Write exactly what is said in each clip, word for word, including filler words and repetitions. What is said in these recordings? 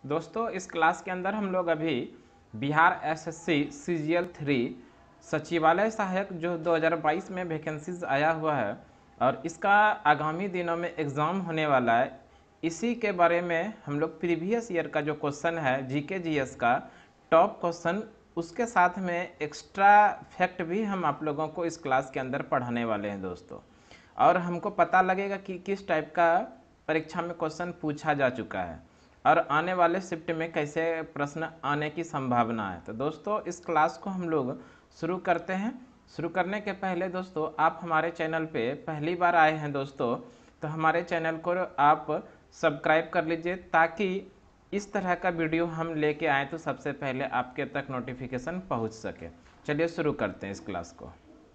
दोस्तों इस क्लास के अंदर हम लोग अभी बिहार एसएससी सीजीएल थ्री सचिवालय सहायक जो दो हज़ार बाईस में वैकेंसीज आया हुआ है और इसका आगामी दिनों में एग्ज़ाम होने वाला है, इसी के बारे में हम लोग प्रीवियस ईयर का जो क्वेश्चन है जीके जीएस का टॉप क्वेश्चन, उसके साथ में एक्स्ट्रा फैक्ट भी हम आप लोगों को इस क्लास के अंदर पढ़ाने वाले हैं दोस्तों। और हमको पता लगेगा कि किस टाइप का परीक्षा में क्वेश्चन पूछा जा चुका है और आने वाले शिफ्ट में कैसे प्रश्न आने की संभावना है। तो दोस्तों इस क्लास को हम लोग शुरू करते हैं। शुरू करने के पहले दोस्तों आप हमारे चैनल पे पहली बार आए हैं दोस्तों, तो हमारे चैनल को आप सब्सक्राइब कर लीजिए ताकि इस तरह का वीडियो हम लेके आए तो सबसे पहले आपके तक नोटिफिकेशन पहुंच सके। चलिए शुरू करते हैं इस क्लास को।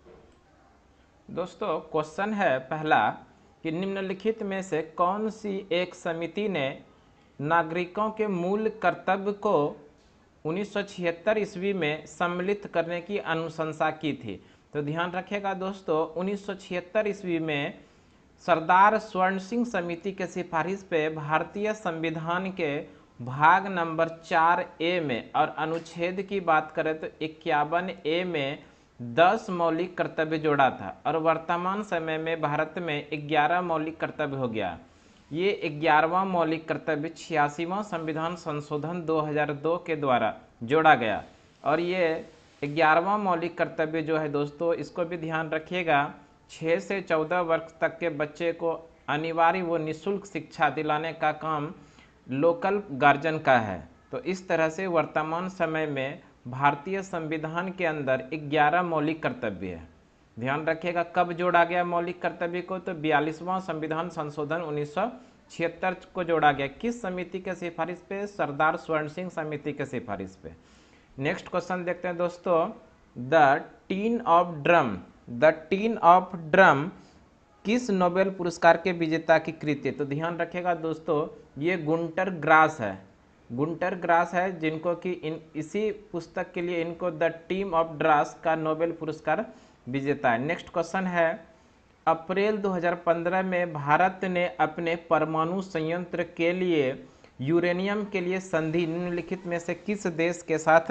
दोस्तों क्वेश्चन है पहला कि निम्नलिखित में से कौन सी एक समिति ने नागरिकों के मूल कर्तव्य को उन्नीस सौ छिहत्तर ईस्वी में सम्मिलित करने की अनुशंसा की थी। तो ध्यान रखिएगा दोस्तों, उन्नीस सौ छिहत्तर ईस्वी में सरदार स्वर्ण सिंह समिति के सिफारिश पे भारतीय संविधान के भाग नंबर चार ए में और अनुच्छेद की बात करें तो इक्यावन ए में दस मौलिक कर्तव्य जोड़ा था और वर्तमान समय में भारत में ग्यारह मौलिक कर्तव्य हो गया। ये ग्यारहवां मौलिक कर्तव्य छियासीवां संविधान संशोधन दो हज़ार दो के द्वारा जोड़ा गया और ये ग्यारहवां मौलिक कर्तव्य जो है दोस्तों, इसको भी ध्यान रखिएगा, छः से चौदह वर्ष तक के बच्चे को अनिवार्य व निःशुल्क शिक्षा दिलाने का काम लोकल गार्जियन का है। तो इस तरह से वर्तमान समय में भारतीय संविधान के अंदर ग्यारह मौलिक कर्तव्य है। ध्यान रखिएगा कब जोड़ा गया मौलिक कर्तव्य को, तो बयालीसवां संविधान संशोधन उन्नीस सौ छिहत्तर को जोड़ा गया। किस समिति के सिफारिश पे? सरदार स्वर्ण सिंह समिति के सिफारिश पे। नेक्स्ट क्वेश्चन देखते हैं दोस्तों, the tin of drum the tin of drum किस नोबेल पुरस्कार के विजेता की कृति है? तो ध्यान रखिएगा दोस्तों, ये गुंटर ग्रास है गुंटर ग्रास है जिनको कि इन इसी पुस्तक के लिए इनको द टीम ऑफ ड्रास का नोबेल पुरस्कार विजेता है। नेक्स्ट क्वेश्चन है, अप्रैल दो हज़ार पंद्रह में भारत ने अपने परमाणु संयंत्र के लिए यूरेनियम के लिए संधि निम्नलिखित में से किस देश के साथ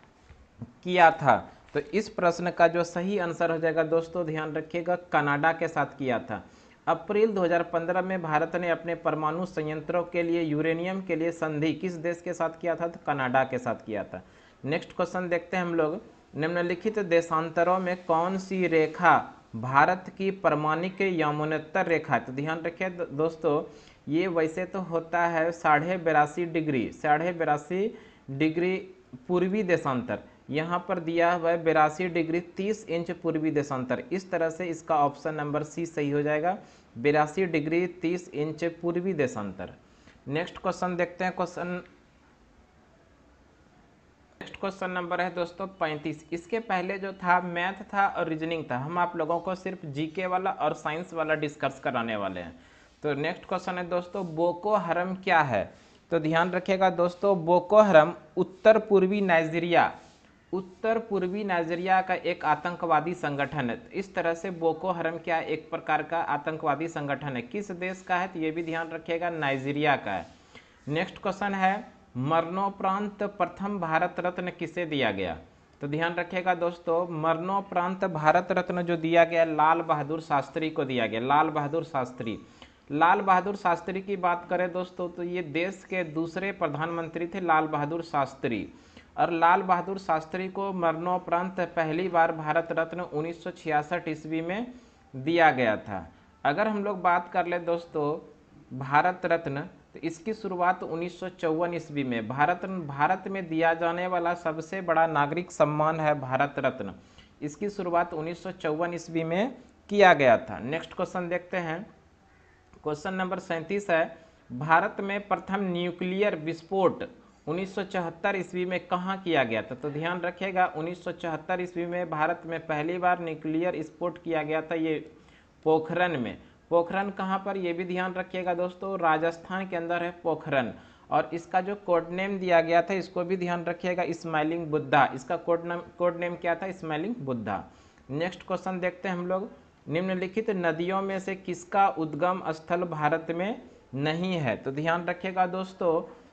किया था? तो इस प्रश्न का जो सही आंसर हो जाएगा दोस्तों, ध्यान रखिएगा, कनाडा के साथ किया था। अप्रैल दो हज़ार पंद्रह में भारत ने अपने परमाणु संयंत्रों के लिए यूरेनियम के लिए संधि किस देश के साथ किया था? तो कनाडा के साथ किया था। नेक्स्ट क्वेश्चन देखते हैं हम लोग, निम्नलिखित देशांतरों में कौन सी रेखा भारत की प्रमाणिक यमुनोत्तर रेखा? तो ध्यान रखिए दोस्तों, ये वैसे तो होता है साढ़े बेरासी डिग्री साढ़े बेरासी डिग्री पूर्वी देशांतर, यहाँ पर दिया हुआ है बेरासी डिग्री तीस इंच पूर्वी देशांतर। इस तरह से इसका ऑप्शन नंबर सी सही हो जाएगा, बेरासी डिग्री तीस इंच पूर्वी देशांतर। नेक्स्ट क्वेश्चन देखते हैं, क्वेश्चन नेक्स्ट क्वेश्चन नंबर है दोस्तों पैंतीस। इसके पहले जो था मैथ था और रीजनिंग था, हम आप लोगों को सिर्फ जीके वाला और साइंस वाला डिस्कस कराने वाले हैं। तो नेक्स्ट क्वेश्चन है दोस्तों, बोको हरम क्या है? तो ध्यान रखिएगा दोस्तों, बोको हरम उत्तर पूर्वी नाइजीरिया उत्तर पूर्वी नाइजीरिया का एक आतंकवादी संगठन है। इस तरह से बोको हरम क्या एक प्रकार का आतंकवादी संगठन है। किस देश का है? तो ये भी ध्यान रखिएगा, नाइजीरिया का है। नेक्स्ट क्वेश्चन है, मरणोपरांत प्रथम भारत रत्न किसे दिया गया? तो ध्यान रखिएगा दोस्तों, मरणोपरांत भारत रत्न जो दिया गया लाल बहादुर शास्त्री को दिया गया। लाल बहादुर शास्त्री लाल बहादुर शास्त्री की बात करें दोस्तों, तो ये देश के दूसरे प्रधानमंत्री थे लाल बहादुर शास्त्री, और लाल बहादुर शास्त्री को मरणोपरांत पहली बार भारत रत्न उन्नीस सौ छियासठ ईस्वी में दिया गया था। अगर हम लोग बात कर ले दोस्तों भारत रत्न, तो इसकी शुरुआत उन्नीस सौ चौवन ईस्वी में भारत भारत में दिया जाने वाला सबसे बड़ा नागरिक सम्मान है भारत रत्न। इसकी शुरुआत उन्नीस सौ चौवन ईस्वी में किया गया था। नेक्स्ट क्वेश्चन देखते हैं, क्वेश्चन नंबर सैंतीस है, भारत में प्रथम न्यूक्लियर विस्फोट उन्नीस सौ चौहत्तर ईस्वी में कहाँ किया गया था? तो ध्यान रखिएगा, उन्नीस सौ चौहत्तर ईस्वी में भारत में पहली बार न्यूक्लियर विस्फोट किया गया था, ये पोखरन में। पोखरन कहाँ पर? ये भी ध्यान रखिएगा दोस्तों, राजस्थान के अंदर है पोखरन, और इसका जो कोड नेम दिया गया था इसको भी ध्यान रखिएगा, स्माइलिंग बुद्धा। इसका कोड नेम कोड नेम क्या था? स्माइलिंग बुद्धा। नेक्स्ट क्वेश्चन देखते हैं हम लोग, निम्नलिखित नदियों में से किसका उद्गम स्थल भारत में नहीं है? तो ध्यान रखिएगा दोस्तों,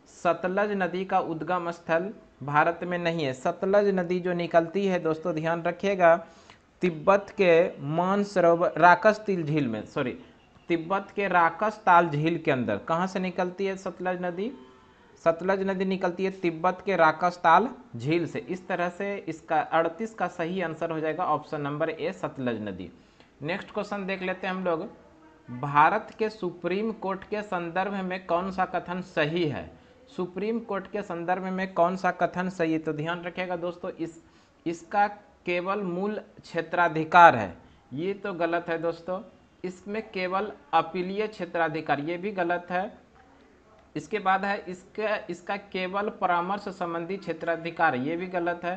सतलज नदी का उद्गम स्थल भारत में नहीं है। सतलज नदी जो निकलती है दोस्तों, ध्यान रखिएगा, तिब्बत के मानसरोवर राकसतिल झील में, सॉरी तिब्बत के राकसताल झील के अंदर। कहाँ से निकलती है सतलज नदी? सतलज नदी निकलती है तिब्बत के राकसताल झील से। इस तरह से इसका अड़तीस का सही आंसर हो जाएगा ऑप्शन नंबर ए, सतलज नदी। नेक्स्ट क्वेश्चन देख लेते हैं हम लोग। भारत के सुप्रीम कोर्ट के संदर्भ में कौन सा कथन सही है? सुप्रीम कोर्ट के संदर्भ में कौन सा कथन सही है? तो ध्यान रखिएगा दोस्तों, इस इसका केवल मूल क्षेत्राधिकार है, ये तो गलत है दोस्तों। इसमें केवल अपीलीय क्षेत्राधिकार, ये भी गलत है। इसके बाद है इसका इसका केवल परामर्श संबंधी क्षेत्राधिकार, ये भी गलत है।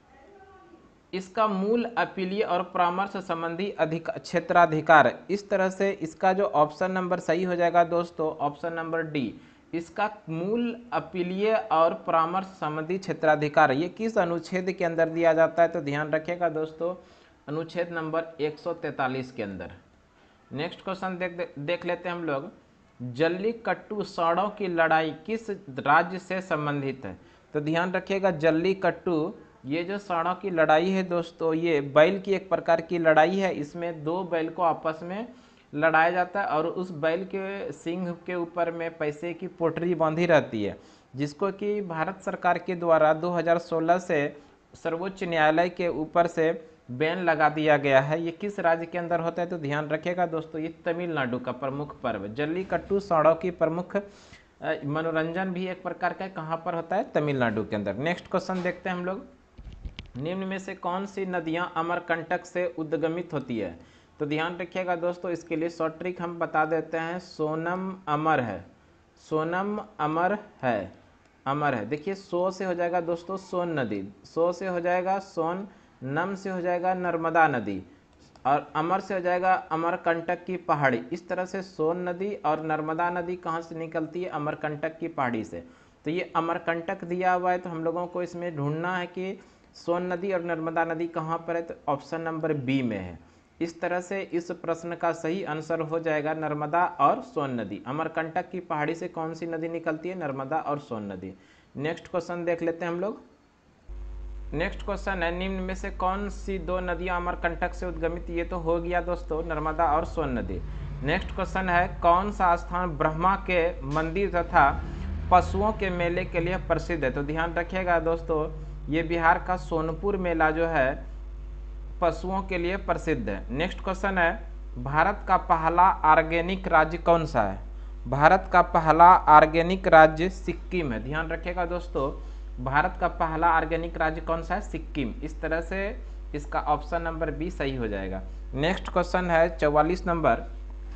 इसका मूल अपीलीय और परामर्श संबंधी अधिक क्षेत्राधिकार। इस तरह से इसका जो ऑप्शन नंबर सही हो जाएगा दोस्तों, ऑप्शन नंबर डी, इसका मूल अपीलीय और परामर्श संबंधी क्षेत्राधिकार। ये किस अनुच्छेद के अंदर दिया जाता है? तो ध्यान रखिएगा दोस्तों, अनुच्छेद नंबर एक सौ तैंतालीस के अंदर। नेक्स्ट क्वेश्चन देख देख लेते हैं हम लोग। जल्लीकट्टू सांडों की लड़ाई किस राज्य से संबंधित है? तो ध्यान रखिएगा, जल्लीकट्टू, ये जो सांडों की लड़ाई है दोस्तों, ये बैल की एक प्रकार की लड़ाई है। इसमें दो बैल को आपस में लड़ाया जाता है और उस बैल के सिंग के ऊपर में पैसे की पोटरी बांधी रहती है, जिसको कि भारत सरकार के द्वारा दो हज़ार सोलह से सर्वोच्च न्यायालय के ऊपर से बैन लगा दिया गया है। ये किस राज्य के अंदर होता है? तो ध्यान रखिएगा दोस्तों, ये तमिलनाडु का प्रमुख पर्व जल्लीकट्टू सांडों की प्रमुख मनोरंजन भी एक प्रकार का कहाँ पर होता है? तमिलनाडु के अंदर। नेक्स्ट क्वेश्चन देखते हैं हम लोग। निम्न में से कौन सी नदियां अमरकंटक से उद्गमित होती है? तो ध्यान रखिएगा दोस्तों, इसके लिए शॉर्ट ट्रिक हम बता देते हैं। सोनम अमर है, सोनम अमर है, अमर है। देखिए, सो से हो जाएगा दोस्तों सोन नदी, सो से हो जाएगा सोन, नम से हो जाएगा नर्मदा नदी, और अमर से हो जाएगा अमरकंटक की पहाड़ी। इस तरह से सोन नदी और नर्मदा नदी कहाँ से निकलती है? अमरकंटक की पहाड़ी से। तो ये अमरकंटक दिया हुआ है, तो हम लोगों को इसमें ढूंढना है कि सोन नदी और नर्मदा नदी कहाँ पर है? तो ऑप्शन नंबर बी में है। इस तरह से इस प्रश्न का सही आंसर हो जाएगा नर्मदा और सोन नदी। अमरकंटक की पहाड़ी से कौन सी नदी निकलती है? नर्मदा और सोन नदी। नेक्स्ट क्वेश्चन देख लेते हैं हम लोग। नेक्स्ट क्वेश्चन है, निम्न में से कौन सी दो नदियां अमरकंटक से उद्गमित? ये तो हो गया दोस्तों, नर्मदा और सोन नदी। नेक्स्ट क्वेश्चन है, कौन सा स्थान ब्रह्मा के मंदिर तथा पशुओं के मेले के लिए प्रसिद्ध है? तो ध्यान रखिएगा दोस्तों, ये बिहार का सोनपुर मेला जो है पशुओं के लिए प्रसिद्ध है। नेक्स्ट क्वेश्चन है, भारत का पहला ऑर्गेनिक राज्य कौन सा है? भारत का पहला ऑर्गेनिक राज्य सिक्किम है। ध्यान रखिएगा दोस्तों, भारत का पहला ऑर्गेनिक राज्य कौन सा है? सिक्किम। इस तरह से इसका ऑप्शन नंबर बी सही हो जाएगा। नेक्स्ट क्वेश्चन है चौवालीस नंबर,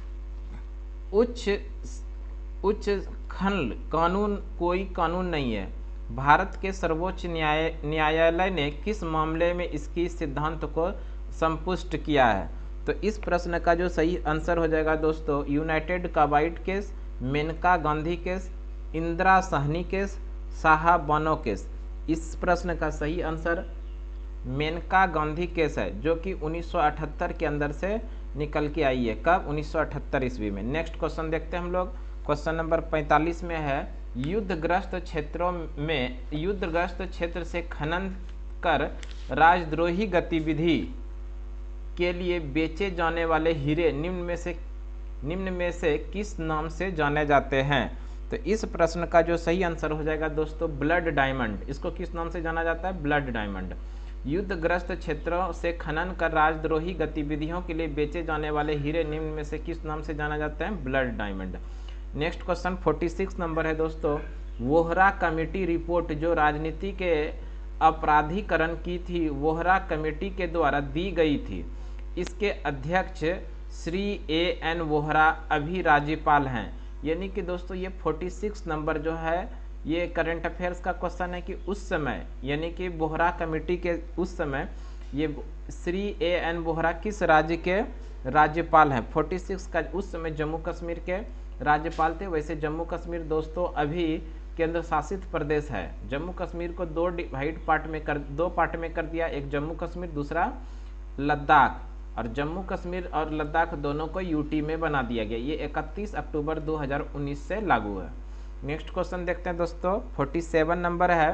उच्च उच्च खंड कानून कोई कानून नहीं है। भारत के सर्वोच्च न्याय न्यायालय ने किस मामले में इसकी सिद्धांत को संपुष्ट किया है? तो इस प्रश्न का जो सही आंसर हो जाएगा दोस्तों, United Carbide case, Maneka Gandhi case, Indira Sawhney case, Shah Bano case. इस प्रश्न का सही आंसर मेनका गांधी केस है, जो कि उन्नीस सौ अठहत्तर के अंदर से निकल के आई है। कब? उन्नीस सौ अठहत्तर ईस्वी में। नेक्स्ट क्वेश्चन देखते हैं हम लोग। क्वेश्चन नंबर पैंतालीस में है, युद्धग्रस्त क्षेत्रों में युद्धग्रस्त क्षेत्र से खनन कर राजद्रोही गतिविधि के लिए बेचे जाने वाले हीरे निम्न में से निम्न में से किस नाम से जाने जाते हैं? तो इस प्रश्न का जो सही आंसर हो जाएगा दोस्तों, ब्लड डायमंड। इसको किस नाम से जाना जाता है? Blood diamond. युद्धग्रस्त क्षेत्रों से खनन कर राजद्रोही गतिविधियों के लिए बेचे जाने वाले हीरे निम्न में से किस नाम से जाना जाता है? Blood diamond. नेक्स्ट क्वेश्चन छियालीस नंबर है दोस्तों, वोहरा कमेटी रिपोर्ट जो राजनीति के अपराधीकरण की थी, वोहरा कमेटी के द्वारा दी गई थी। इसके अध्यक्ष श्री ए एन वोहरा अभी राज्यपाल हैं। यानी कि दोस्तों ये छियालीस नंबर जो है ये करंट अफेयर्स का क्वेश्चन है कि उस समय यानी कि वोहरा कमेटी के उस समय ये श्री ए एन वोहरा किस राज्य के राज्यपाल हैं? छियालीस का उस समय जम्मू कश्मीर के राज्यपाल थे। वैसे जम्मू कश्मीर दोस्तों अभी केंद्र शासित प्रदेश है। जम्मू कश्मीर को दो डिवाइड पार्ट में कर दो पार्ट में कर दिया, एक जम्मू कश्मीर दूसरा लद्दाख, और जम्मू कश्मीर और लद्दाख दोनों को यूटी में बना दिया गया। ये इकतीस अक्टूबर दो हज़ार उन्नीस से लागू है। नेक्स्ट क्वेश्चन देखते हैं दोस्तों, सैंतालीस नंबर है,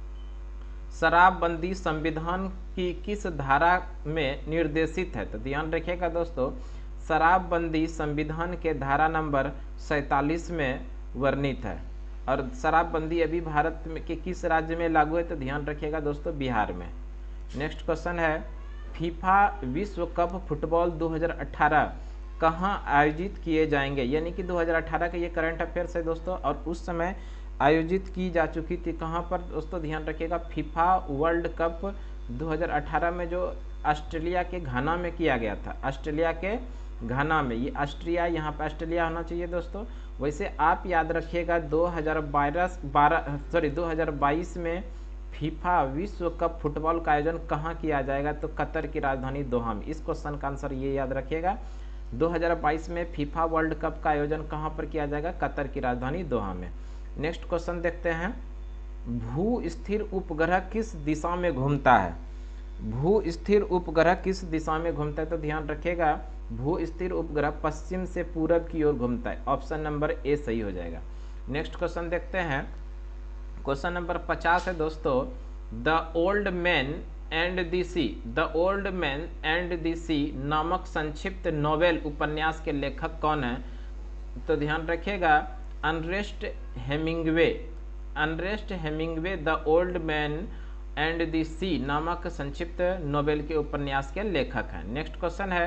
शराबबंदी संविधान की किस धारा में निर्देशित है? तो ध्यान रखिएगा दोस्तों, शराबबंदी संविधान के धारा नंबर सैंतालीस में वर्णित है। और शराबबंदी अभी भारत में के किस राज्य में लागू है? तो ध्यान रखिएगा दोस्तों, बिहार में। नेक्स्ट क्वेश्चन है, फीफा विश्व कप फुटबॉल दो हज़ार अठारह कहाँ आयोजित किए जाएंगे? यानी कि दो हज़ार अठारह का ये करंट अफेयर्स है दोस्तों, और उस समय आयोजित की जा चुकी थी। कहाँ पर दोस्तों? ध्यान रखिएगा, फीफा वर्ल्ड कप दो हज़ार अठारह में जो ऑस्ट्रेलिया के घाना में किया गया था, ऑस्ट्रेलिया के घाना में, ये ऑस्ट्रिया यहाँ पर ऑस्ट्रेलिया होना चाहिए दोस्तों। वैसे आप याद रखिएगा दो हज़ार बारह सॉरी दो हज़ार बाईस में फीफा विश्व कप फुटबॉल का आयोजन कहाँ किया जाएगा? तो कतर की राजधानी दोहा में। इस क्वेश्चन का आंसर ये याद रखिएगा, दो हज़ार बाईस में फीफा वर्ल्ड कप का आयोजन कहाँ पर किया जाएगा? कतर की राजधानी दोहा में। नेक्स्ट क्वेश्चन देखते हैं, भू स्थिर उपग्रह किस दिशा में घूमता है? भू स्थिर उपग्रह किस दिशा में घूमता है? तो ध्यान रखिएगा, भू स्थिर उपग्रह पश्चिम से पूरब की ओर घूमता है। ऑप्शन नंबर ए सही हो जाएगा। नेक्स्ट क्वेश्चन देखते हैं, क्वेश्चन नंबर पचास है दोस्तों, the old man and the sea the old man and the sea नामक संक्षिप्त नोवेल उपन्यास के लेखक कौन है? तो ध्यान रखिएगा, Ernest Hemingway Ernest Hemingway the old man and the sea नामक संक्षिप्त नोवेल के उपन्यास के लेखक हैं। नेक्स्ट क्वेश्चन है,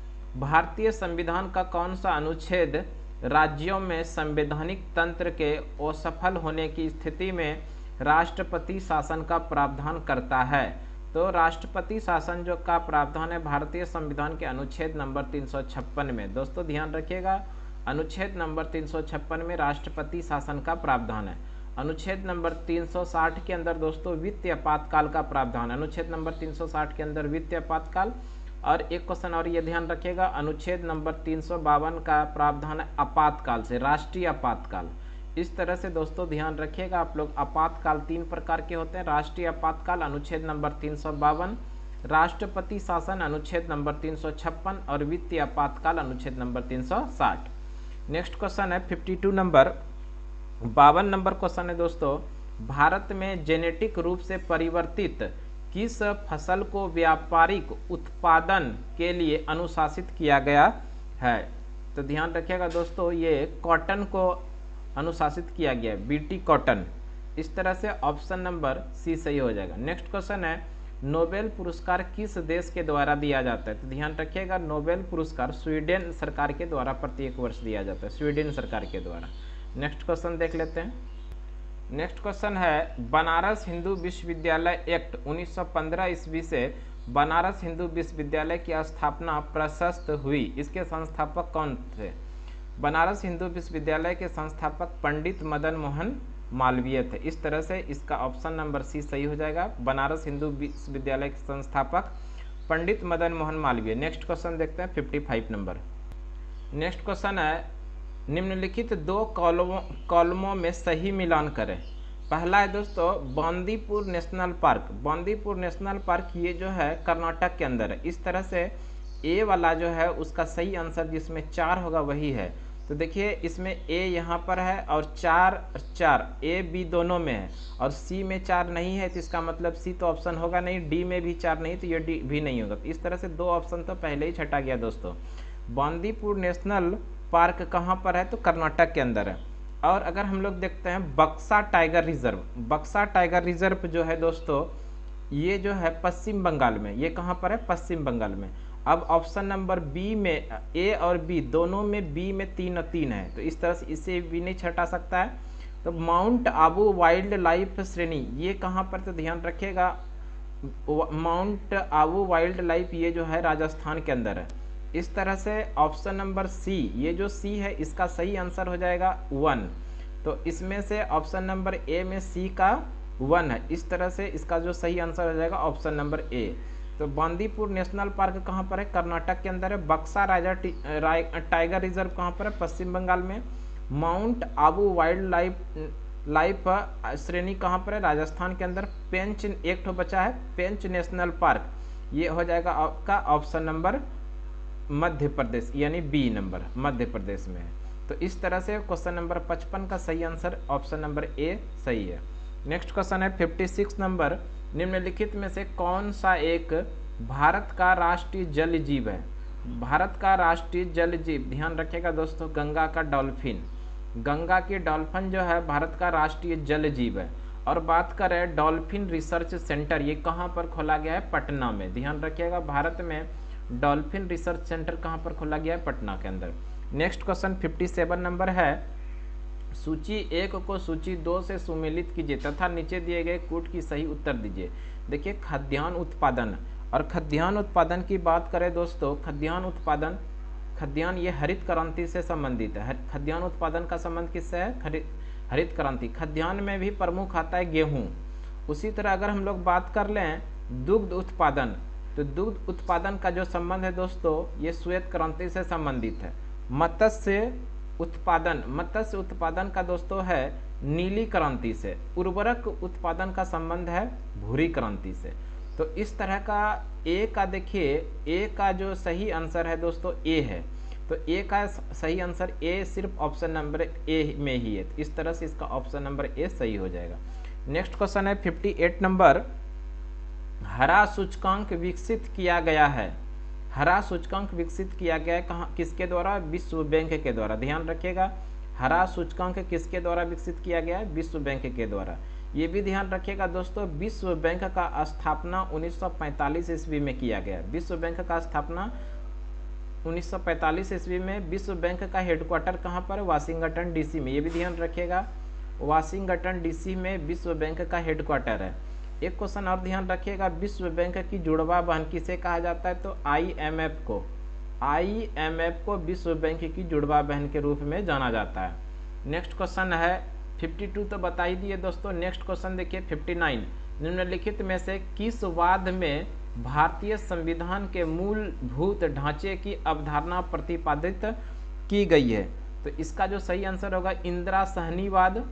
भारतीय संविधान का कौन सा अनुच्छेद राज्यों में संवैधानिक तंत्र के असफल होने की स्थिति में राष्ट्रपति शासन का प्रावधान करता है? तो राष्ट्रपति शासन जो का प्रावधान है भारतीय संविधान के अनुच्छेद नंबर तीन सौ छप्पन में। दोस्तों ध्यान रखिएगा, अनुच्छेद नंबर तीन सौ छप्पन में राष्ट्रपति शासन का प्रावधान है। अनुच्छेद नंबर तीन सौ साठ के अंदर दोस्तों वित्तीय आपातकाल का प्रावधान, अनुच्छेद नंबर तीन सौ साठ के अंदर वित्तीय आपातकाल। और एक क्वेश्चन और ये ध्यान रखिएगा, अनुच्छेद नंबर तीन सौ बावन का प्रावधान है आपातकाल से, राष्ट्रीय आपातकाल। इस तरह से दोस्तों ध्यान रखिएगा आप लोग, आपातकाल तीन प्रकार के होते हैं, राष्ट्रीय आपातकाल अनुच्छेद नंबर तीन सौ बावन, राष्ट्रपति शासन अनुच्छेद नंबर तीन सौ छप्पन और वित्तीय आपातकाल अनुच्छेद नंबर तीन सौ साठ। नेक्स्ट क्वेश्चन है बावन नंबर बावन नंबर क्वेश्चन है दोस्तों, भारत में जेनेटिक रूप से परिवर्तित किस फसल को व्यापारिक उत्पादन के लिए अनुशासित किया गया है? तो ध्यान रखिएगा दोस्तों, ये कॉटन को अनुशासित किया गया है, बीटी कॉटन। इस तरह से ऑप्शन नंबर सी सही हो जाएगा। नेक्स्ट क्वेश्चन है, नोबेल पुरस्कार किस देश के द्वारा दिया जाता है? तो ध्यान रखिएगा, नोबेल पुरस्कार स्वीडन सरकार के द्वारा प्रत्येक वर्ष दिया जाता है, स्वीडन सरकार के द्वारा। नेक्स्ट क्वेश्चन देख लेते हैं। नेक्स्ट क्वेश्चन है, बनारस हिंदू विश्वविद्यालय एक्ट उन्नीस सौ पंद्रह ईस्वी से बनारस हिंदू विश्वविद्यालय की स्थापना प्रशस्त हुई, इसके संस्थापक कौन थे? बनारस हिंदू विश्वविद्यालय के संस्थापक पंडित मदन मोहन मालवीय थे। इस तरह से इसका ऑप्शन नंबर सी सही हो जाएगा, बनारस हिंदू विश्वविद्यालय के संस्थापक पंडित मदन मोहन मालवीय। नेक्स्ट क्वेश्चन देखते हैं पचपन नंबर। नेक्स्ट क्वेश्चन है, निम्नलिखित दो कॉलमों कॉलमों में सही मिलान करें। पहला है दोस्तों Bandipur national park. Bandipur national park ये जो है कर्नाटक के अंदर है। इस तरह से ए वाला जो है उसका सही आंसर जिसमें चार होगा वही है। तो देखिए इसमें ए यहाँ पर है और चार चार ए बी दोनों में है और सी में चार नहीं है, तो इसका मतलब सी तो ऑप्शन होगा नहीं, डी में भी चार नहीं तो ये डी भी नहीं होगा। तो इस तरह से दो ऑप्शन तो पहले ही छटा गया दोस्तों। बांदीपुर नेशनल पार्क कहाँ पर है? तो कर्नाटक के अंदर है। और अगर हम लोग देखते हैं Buxa tiger reserve, Buxa tiger reserve जो है दोस्तों ये जो है पश्चिम बंगाल में, ये कहाँ पर है? पश्चिम बंगाल में। अब ऑप्शन नंबर बी में ए और बी दोनों में बी में तीन और तीन है, तो इस तरह से इसे भी नहीं छटा सकता है। तो माउंट आबू वाइल्ड लाइफ श्रेणी ये कहाँ पर? तो ध्यान रखिएगा माउंट आबू वाइल्ड लाइफ ये जो है राजस्थान के अंदर है। इस तरह से ऑप्शन नंबर सी, ये जो सी है इसका सही आंसर हो जाएगा वन। तो इसमें से ऑप्शन नंबर ए में सी का वन है, इस तरह से इसका जो सही आंसर हो जाएगा ऑप्शन नंबर ए। तो बांदीपुर नेशनल पार्क कहाँ पर है? कर्नाटक के अंदर है। बक्सा राजा टाइगर रिजर्व कहाँ पर है? पश्चिम बंगाल में। Mount Abu wildlife life श्रेणी कहाँ पर है? राजस्थान के अंदर। पेंच एक ठो बचा है, पेंच नेशनल पार्क, ये हो जाएगा आपका ऑप्शन नंबर मध्य प्रदेश यानी बी नंबर, मध्य प्रदेश में है। तो इस तरह से क्वेश्चन नंबर पचपन का सही आंसर ऑप्शन नंबर ए सही है। नेक्स्ट क्वेश्चन है छप्पन नंबर, निम्नलिखित में से कौन सा एक भारत का राष्ट्रीय जल जीव है? भारत का राष्ट्रीय जल जीव, ध्यान रखिएगा दोस्तों, गंगा का डॉल्फिन। गंगा की डॉल्फिन जो है भारत का राष्ट्रीय जल जीव है। और बात करें डॉल्फिन रिसर्च सेंटर, ये कहाँ पर खोला गया है? पटना में। ध्यान रखिएगा, भारत में डॉल्फिन रिसर्च सेंटर कहाँ पर खोला गया है? पटना के अंदर। नेक्स्ट क्वेश्चन सत्तावन नंबर है, सूची एक को सूची दो से सुमेलित कीजिए तथा नीचे दिए गए कूट की सही उत्तर दीजिए। देखिए खाद्यान्न उत्पादन, और खाद्यान्न उत्पादन की बात करें दोस्तों, खाद्यान्न उत्पादन, खाद्यान्न ये हरित क्रांति से संबंधित है। खाद्यान्न उत्पादन का संबंध किससे है? हरित हरित क्रांति। खाद्यान्न में भी प्रमुख आता है गेहूं। उसी तरह अगर हम लोग बात कर लें दुग्ध उत्पादन, तो दुग्ध उत्पादन का जो संबंध है दोस्तों, ये श्वेत क्रांति से संबंधित है। मत्स्य उत्पादन, मत्स्य उत्पादन का दोस्तों है नीली क्रांति से। उर्वरक उत्पादन का संबंध है भूरी क्रांति से। तो इस तरह का ए का देखिए, ए का जो सही आंसर है दोस्तों ए है। तो ए का सही आंसर ए सिर्फ ऑप्शन नंबर ए में ही है। इस तरह से इसका ऑप्शन नंबर ए सही हो जाएगा। नेक्स्ट क्वेश्चन है अट्ठावन नंबर, हरा सूचकांक विकसित किया गया है। हरा सूचकांक विकसित किया गया है कहाँ, किसके द्वारा? विश्व बैंक के द्वारा। ध्यान रखिएगा, हरा सूचकांक किसके द्वारा विकसित किया गया है? विश्व बैंक के द्वारा। ये भी ध्यान रखिएगा दोस्तों, विश्व बैंक का स्थापना उन्नीस सौ पैंतालीस ईस्वी में किया गया। विश्व बैंक का स्थापना उन्नीस सौ पैंतालीस ईस्वी में। विश्व बैंक का हेडक्वार्टर कहाँ पर? वाशिंगटन डीसी में। ये भी ध्यान रखिएगा, वाशिंगटन डीसी में विश्व बैंक का हेडक्वार्टर है। एक क्वेश्चन और ध्यान रखिएगा, विश्व बैंक की जुड़वा बहन किसे कहा जाता है? तो आईएमएफ को। आईएमएफ को विश्व बैंक की जुड़वा बहन के रूप में जाना जाता है। नेक्स्ट क्वेश्चन है बावन तो बता ही दिए दोस्तों। नेक्स्ट क्वेश्चन देखिए उनसठ, निम्नलिखित में से किस वाद में भारतीय संविधान के मूलभूत ढांचे की अवधारणा प्रतिपादित की गई है? तो इसका जो सही आंसर होगा इंदिरा सहनीवाद,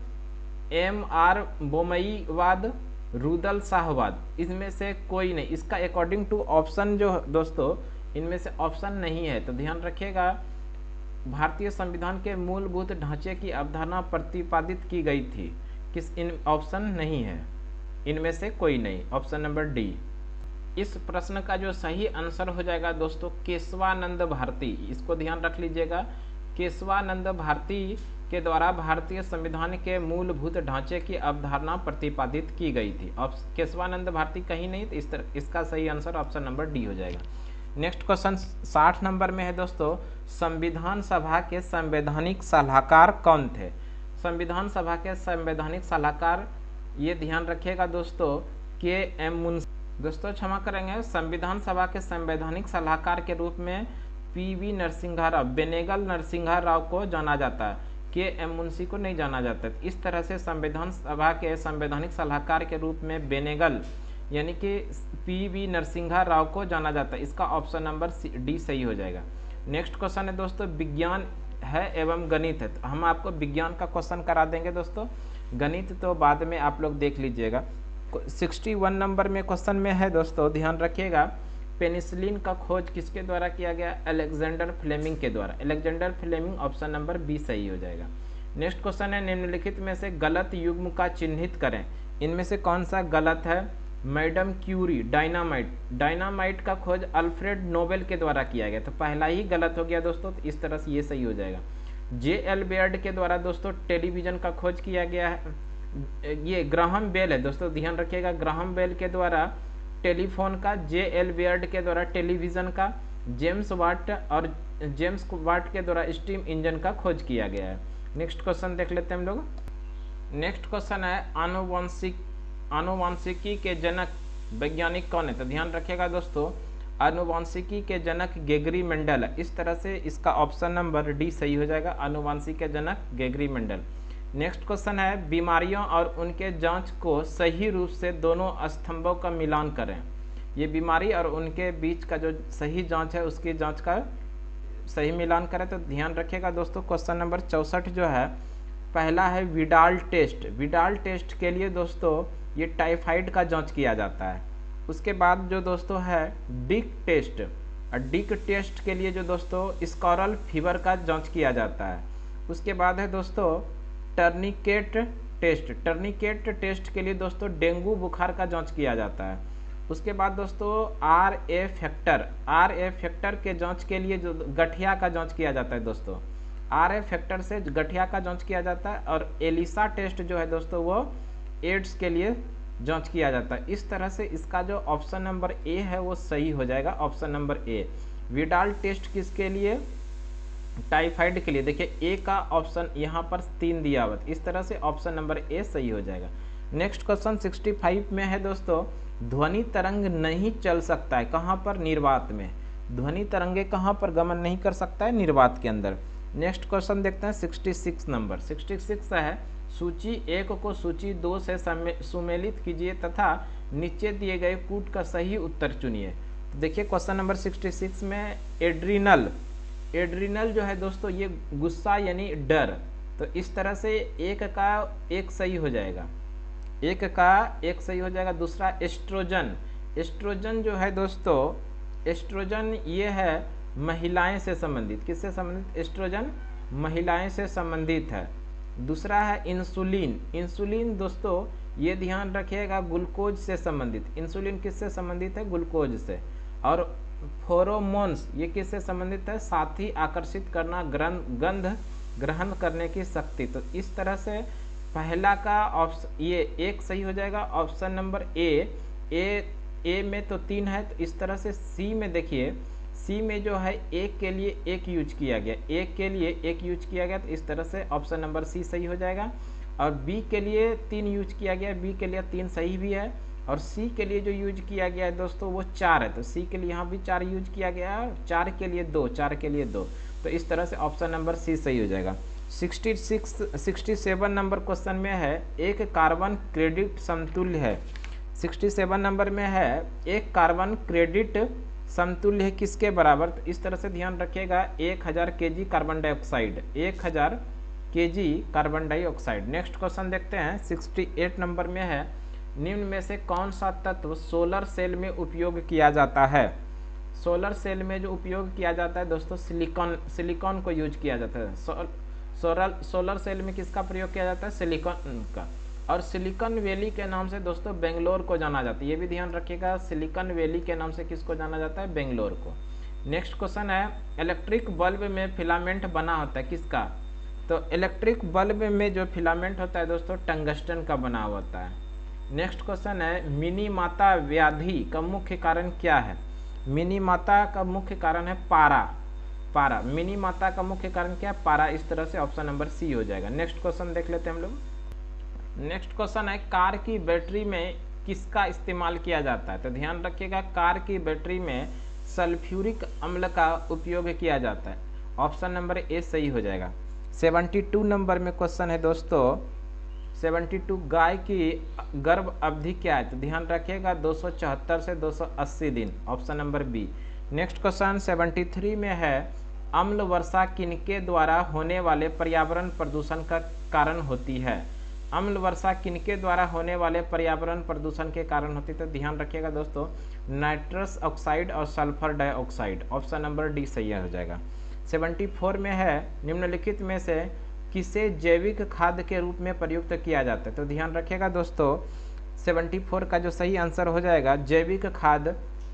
एम आर बोमईवाद, रुदल शाहवाद। इसमें से कोई नहीं, इसका अकॉर्डिंग टू ऑप्शन जो दोस्तों इनमें से ऑप्शन नहीं है। तो ध्यान रखिएगा, भारतीय संविधान के मूलभूत ढांचे की अवधारणा प्रतिपादित की गई थी, किस इन ऑप्शन नहीं है, इनमें से कोई नहीं, ऑप्शन नंबर डी। इस प्रश्न का जो सही आंसर हो जाएगा दोस्तों केशवानंद भारती। इसको ध्यान रख लीजिएगा, केशवानंद भारती के द्वारा भारतीय संविधान के मूलभूत ढांचे की अवधारणा प्रतिपादित की गई थी। केशवानंद भारती कहीं नहीं, तो इस तरह इसका सही आंसर ऑप्शन नंबर डी हो जाएगा। नेक्स्ट क्वेश्चन साठ नंबर में है दोस्तों, संविधान सभा के संवैधानिक सलाहकार कौन थे? संविधान सभा के संवैधानिक सलाहकार, ये ध्यान रखिएगा दोस्तों, के एम मुंशी। दोस्तों क्षमा करेंगे, संविधान सभा के संवैधानिक सलाहकार के रूप में पी वी नरसिंहा राव, बेनेगल नरसिंहा राव को जाना जाता है, के एम मुंशी को नहीं जाना जाता। इस तरह से संविधान सभा के संवैधानिक सलाहकार के रूप में बेनेगल यानी कि पी वी नरसिंहा राव को जाना जाता है। इसका ऑप्शन नंबर डी सही हो जाएगा। नेक्स्ट क्वेश्चन है दोस्तों, विज्ञान है एवं गणित है। तो हम आपको विज्ञान का क्वेश्चन करा देंगे दोस्तों, गणित तो बाद में आप लोग देख लीजिएगा। इकसठ नंबर में क्वेश्चन में है दोस्तों, ध्यान रखिएगा, पेनिसिलिन का खोज किसके द्वारा किया गया? अलेक्जेंडर फ्लेमिंग के द्वारा। Alexander Fleming, option number B सही हो जाएगा। नेक्स्ट क्वेश्चन है, निम्नलिखित में से गलत युग्म का चिन्हित करें। इनमें से कौन सा गलत है? Madam Curie, dynamite. डायनामाइट का खोज अल्फ्रेड नोबेल के द्वारा किया गया, तो पहला ही गलत हो गया दोस्तों, तो इस तरह से ये सही हो जाएगा। जे एल बेयर्ड के द्वारा दोस्तों टेलीविजन का खोज किया गया है, ये ग्राहम बेल है दोस्तों, ध्यान रखिएगा, ग्राहम बेल के द्वारा टेलीफोन का, जे एल बेयर्ड के द्वारा टेलीविजन का, जेम्स वाट और जेम्स वाट के द्वारा स्टीम इंजन का खोज किया गया है। नेक्स्ट क्वेश्चन देख लेते हैं हम लोग। नेक्स्ट क्वेश्चन है, आनुवंशिक आनुवांशिकी के जनक वैज्ञानिक कौन है? तो ध्यान रखिएगा दोस्तों, आनुवांशिकी के जनक गेगरी मेंडल है। इस तरह से इसका ऑप्शन नंबर डी सही हो जाएगा, आनुवांशिकी के जनक गेगरी मेंडल। नेक्स्ट क्वेश्चन है, बीमारियों और उनके जांच को सही रूप से दोनों स्तंभों का मिलान करें। ये बीमारी और उनके बीच का जो सही जांच है उसकी जांच का सही मिलान करें। तो ध्यान रखिएगा दोस्तों, क्वेश्चन नंबर चौसठ जो है, पहला है विडाल टेस्ट। विडाल टेस्ट के लिए दोस्तों ये टाइफाइड का जांच किया जाता है। उसके बाद जो दोस्तों है डिक टेस्ट, और डिक टेस्ट के लिए जो दोस्तों स्कॉरल फीवर का जांच किया जाता है। उसके बाद है दोस्तों टर्निकेट टेस्ट। टर्निकेट टेस्ट के लिए दोस्तों डेंगू बुखार का जांच किया जाता है। उसके बाद दोस्तों R A factor, R A factor के जांच के लिए जो गठिया का जांच किया जाता है दोस्तों, आर ए फैक्टर से गठिया का जांच किया जाता है। और एलिसा टेस्ट जो है दोस्तों वो एड्स के लिए जांच किया जाता है। इस तरह से इसका जो ऑप्शन नंबर ए है वो सही हो जाएगा, option number A. Widal test किसके लिए, टाइफाइड के लिए। देखिए ए का ऑप्शन यहाँ पर तीन दिया हुआ, इस तरह से ऑप्शन नंबर ए सही हो जाएगा। नेक्स्ट क्वेश्चन सिक्सटी फाइव में है दोस्तों, ध्वनि तरंग नहीं चल सकता है कहाँ पर, निर्वात में। ध्वनि तरंगे कहाँ पर गमन नहीं कर सकता है, निर्वात के अंदर। नेक्स्ट क्वेश्चन देखते हैं sixty six number. Sixty six है, सूची एक को सूची दो से सुमेलित कीजिए तथा नीचे दिए गए कूट का सही उत्तर चुनिए। तो देखिए क्वेश्चन नंबर सिक्सटी सिक्स में एड्रीनल, एड्रीनल जो है दोस्तों ये गुस्सा यानी डर, तो इस तरह से एक का एक सही हो जाएगा, एक का एक सही हो जाएगा। दूसरा एस्ट्रोजन, एस्ट्रोजन जो है दोस्तों, एस्ट्रोजन ये है महिलाएं से संबंधित, किससे संबंधित, एस्ट्रोजन महिलाएं से संबंधित है। दूसरा है इंसुलिन, इंसुलिन दोस्तों ये ध्यान रखिएगा ग्लूकोज से संबंधित, इंसुलिन किससे संबंधित है, ग्लूकोज से। और फेरोमोन्स ये किससे संबंधित है, साथी आकर्षित करना, गंध ग्रहण करने की शक्ति। तो इस तरह से पहला का ऑप्शन ये एक सही हो जाएगा, ऑप्शन नंबर ए। ए ए में तो तीन है, तो इस तरह से सी में देखिए, सी में जो है एक के लिए एक यूज किया गया, एक के लिए एक यूज किया गया, तो इस तरह से ऑप्शन नंबर सी सही हो जाएगा। और बी के लिए तीन यूज किया गया, बी के लिए तीन सही भी है। और सी के लिए जो यूज किया गया है दोस्तों वो चार है, तो सी के लिए यहाँ भी चार यूज किया गया है, चार के लिए दो, चार के लिए दो, तो इस तरह से ऑप्शन नंबर सी सही हो जाएगा। Sixty six sixty seven number question में है, एक कार्बन क्रेडिट समतुल्य है। सिक्सटी सेवन नंबर में है, एक कार्बन क्रेडिट समतुल्य है किसके बराबर, तो इस तरह से ध्यान रखिएगा एक हजार के जी कार्बन डाइऑक्साइड, एक हजार K G carbon dioxide. Next question देखते हैं सिक्सटी एट नंबर में है, निम्न में से कौन सा तत्व सोलर सेल में उपयोग किया जाता है। सोलर सेल में जो उपयोग किया जाता है दोस्तों सिलिकॉन, सिलिकॉन को यूज किया जाता है। सो, सोलर सोलर सेल में किसका प्रयोग किया जाता है, सिलिकॉन का। और सिलिकॉन वैली के नाम से दोस्तों बेंगलोर को जाना जाता है, ये भी ध्यान रखिएगा, सिलिकॉन वैली के नाम से किसको जाना जाता है, बेंगलोर को। नेक्स्ट क्वेश्चन है, इलेक्ट्रिक बल्ब में फिलामेंट बना होता है किसका, तो इलेक्ट्रिक बल्ब में जो फिलामेंट होता है दोस्तों टंगस्टन का बना होता है। नेक्स्ट क्वेश्चन है, मिनीमाता व्याधि का मुख्य कारण क्या है। मिनीमाता का मुख्य कारण है पारा, पारा। मिनीमाता का मुख्य कारण क्या है, पारा। इस तरह से ऑप्शन नंबर सी हो जाएगा। नेक्स्ट क्वेश्चन देख लेते हैं हम लोग। नेक्स्ट क्वेश्चन है, कार की बैटरी में किसका इस्तेमाल किया जाता है, तो ध्यान रखिएगा कार की बैटरी में सल्फ्यूरिक अम्ल का उपयोग किया जाता है, ऑप्शन नंबर ए सही हो जाएगा। सेवेंटी टू नंबर में क्वेश्चन है दोस्तों, सेवेंटी टू गाय की गर्भ अवधि क्या है, तो ध्यान रखिएगा दो सौ चौहत्तर से दो सौ अस्सी दिन, option number B. Next question seventy three में है, अम्ल वर्षा किनके द्वारा होने वाले पर्यावरण प्रदूषण का कारण होती है। अम्ल वर्षा किनके द्वारा होने वाले पर्यावरण प्रदूषण के कारण होती है, तो ध्यान रखिएगा दोस्तों नाइट्रस ऑक्साइड और sulphur dioxide, option number D सही हो जाएगा। सेवेंटी फोर में है, निम्नलिखित में से किसे जैविक खाद के रूप में प्रयुक्त किया जाता है, तो ध्यान रखिएगा दोस्तों सेवेंटी फोर का जो सही आंसर हो जाएगा जैविक खाद,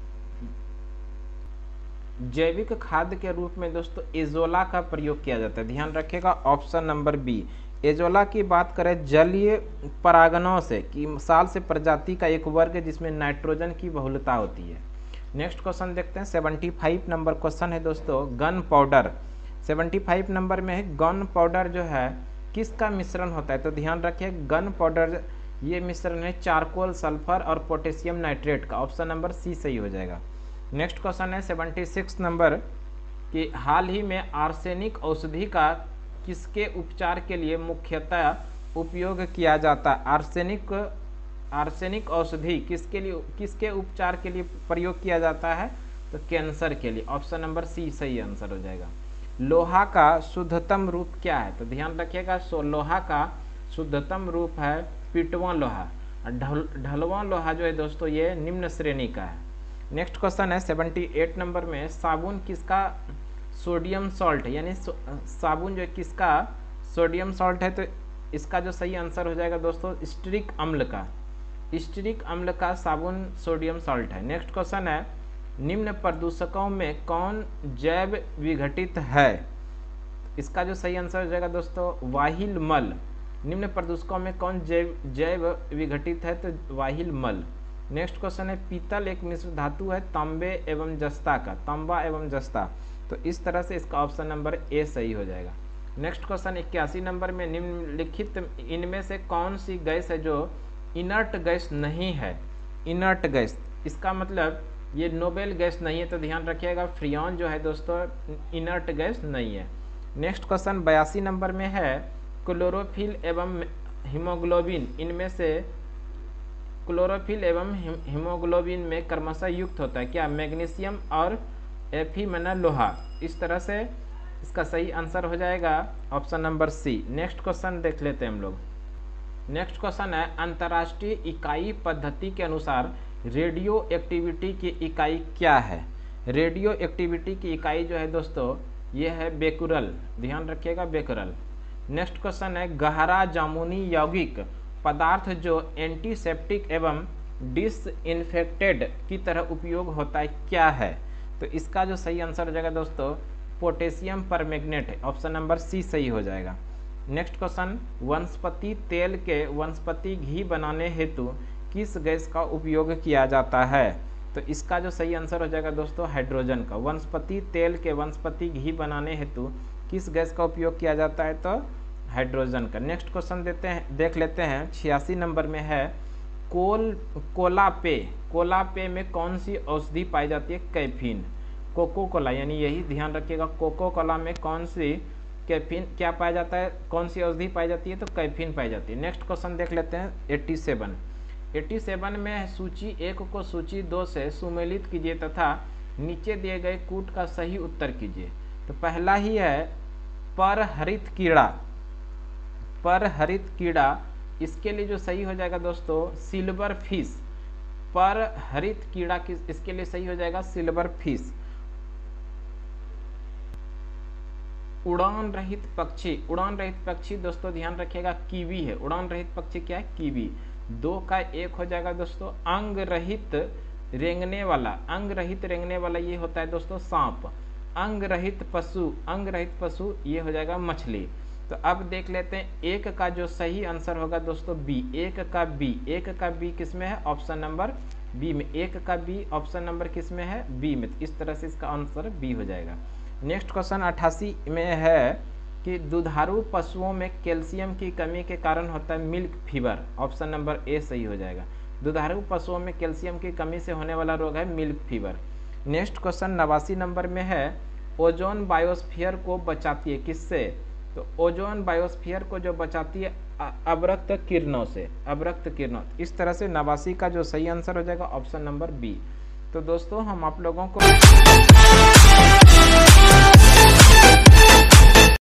जैविक खाद के रूप में दोस्तों एजोला का प्रयोग किया जाता है, ध्यान रखिएगा ऑप्शन नंबर बी। एजोला की बात करें जलीय परागणों से कि साल से प्रजाति का एक वर्ग जिसमें नाइट्रोजन की बहुलता होती है। नेक्स्ट क्वेश्चन देखते हैं, सेवेंटी फाइव नंबर क्वेश्चन है दोस्तों, gun powder. Seventy five number में है, गन पाउडर जो है किसका मिश्रण होता है, तो ध्यान रखिए गन पाउडर ये मिश्रण है चारकोल, सल्फर और पोटेशियम नाइट्रेट का, ऑप्शन नंबर सी सही हो जाएगा। नेक्स्ट क्वेश्चन है सेवेंटी सिक्स नंबर कि हाल ही में आर्सेनिक औषधि का किसके उपचार के लिए मुख्यतः उपयोग किया जाता है। आर्सेनिक आर्सेनिक औषधि किसके लिए, किसके उपचार के लिए प्रयोग किया जाता है, तो कैंसर के लिए, ऑप्शन नंबर सी सही आंसर हो जाएगा। लोहा का शुद्धतम रूप क्या है, तो ध्यान रखिएगा सो लोहा का शुद्धतम रूप है पिटवा लोहा, ढल ढलवा लोहा जो है दोस्तों ये निम्न श्रेणी का है। नेक्स्ट क्वेश्चन है सेवेंटी एट नंबर में, साबुन किसका सोडियम सॉल्ट यानी साबुन जो है किसका सोडियम सॉल्ट है, तो इसका जो सही आंसर हो जाएगा दोस्तों स्टीरिक अम्ल का, स्टीरिक अम्ल का साबुन सोडियम सॉल्ट है। नेक्स्ट क्वेश्चन है, निम्न प्रदूषकों में कौन जैव विघटित है? इसका जो सही आंसर हो जाएगा दोस्तों वाहिल मल। निम्न प्रदूषकों में कौन जैव जैव विघटित है? तो वाहिल मल। नेक्स्ट क्वेश्चन है, पीतल एक मिश्र धातु है तांबे एवं जस्ता का, तांबा एवं जस्ता, तो इस तरह से इसका ऑप्शन नंबर ए सही हो जाएगा। नेक्स्ट क्वेश्चन इक्यासी नंबर में, निम्नलिखित इनमें से कौन सी गैस है जो इनर्ट गैस नहीं है? इनर्ट गैस, इसका मतलब ये नोबेल गैस नहीं है, तो ध्यान रखिएगा फ्रियॉन जो है दोस्तों इनर्ट गैस नहीं है। नेक्स्ट क्वेश्चन बयासी नंबर में है, क्लोरोफिल एवं हीमोग्लोबिन इनमें से क्लोरोफिल एवं हीमोग्लोबिन में क्रमशः युक्त होता है क्या? मैग्नीशियम और एफी मना लोहा। इस तरह से इसका सही आंसर हो जाएगा option number C. Next question देख लेते हैं हम लोग। नेक्स्ट क्वेश्चन है, अंतर्राष्ट्रीय इकाई पद्धति के अनुसार रेडियो एक्टिविटी की इकाई क्या है? रेडियो एक्टिविटी की इकाई जो है दोस्तों ये है बेकुरल, ध्यान रखिएगा बेकुरल। नेक्स्ट क्वेश्चन है, गहरा जामुनी यौगिक पदार्थ जो एंटीसेप्टिक एवं डिसइंफेक्टेड की तरह उपयोग होता है क्या है? तो इसका जो सही आंसर हो जाएगा दोस्तों पोटेशियम परमैंगनेट है, ऑप्शन नंबर सी सही हो जाएगा। नेक्स्ट क्वेश्चन, वनस्पति तेल के वनस्पति घी बनाने हेतु किस गैस का उपयोग किया जाता है? तो इसका जो सही आंसर हो जाएगा दोस्तों हाइड्रोजन का। वनस्पति तेल के वनस्पति घी बनाने हेतु किस गैस का उपयोग किया जाता है? तो हाइड्रोजन का। नेक्स्ट क्वेश्चन देते हैं देख लेते हैं, छियासी नंबर में है, कोल कोला पे कोला पे में कौन सी औषधि पाई जाती है? कैफीन। कोको कोला यानी यही ध्यान रखिएगा, कोको कोला में कौन सी कैफीन क्या पाया जाता है, कौन सी औषधि पाई जाती है? तो कैफीन पाई जाती है। नेक्स्ट क्वेश्चन देख लेते हैं सत्तासी। सत्तासी में सूची एक को सूची दो से सुमेलित कीजिए तथा नीचे दिए गए कूट का सही उत्तर कीजिए। तो पहला ही है परहरित कीड़ा, परहरित कीड़ा, इसके लिए जो सही हो जाएगा दोस्तों सिल्वर फिश। परहरित कीड़ा किस इसके लिए सही हो जाएगा सिल्वर फिश। उड़ान रहित पक्षी, उड़ान रहित पक्षी दोस्तों ध्यान रखिएगा कीवी है। उड़ान रहित पक्षी क्या है? कीवी। दो का एक हो जाएगा दोस्तों अंग रहित रेंगने वाला, अंग रहित रेंगने वाला ये होता है दोस्तों सांप। अंग रहित पशु, अंग रहित पशु ये हो जाएगा मछली। तो अब देख लेते हैं एक का जो सही आंसर होगा दोस्तों बी, एक का बी, एक का बी किस में है? ऑप्शन नंबर बी में। एक का बी ऑप्शन नंबर किस में है? बी में। इस तरह से इसका आंसर बी हो जाएगा। नेक्स्ट क्वेश्चन अट्ठासी में है कि दुधारू पशुओं में कैल्शियम की कमी के कारण होता है milk fever, option number A सही हो जाएगा। दुधारू पशुओं में कैल्शियम की कमी से होने वाला रोग है मिल्क फीवर। नेक्स्ट क्वेश्चन नवासी नंबर में है, ओजोन बायोस्फीयर को बचाती है किससे? तो ओजोन बायोस्फीयर को जो बचाती है अवरक्त किरणों से, अवरक्त किरणों। इस तरह से नवासी का जो सही आंसर हो जाएगा ऑप्शन नंबर बी। तो दोस्तों हम आप लोगों को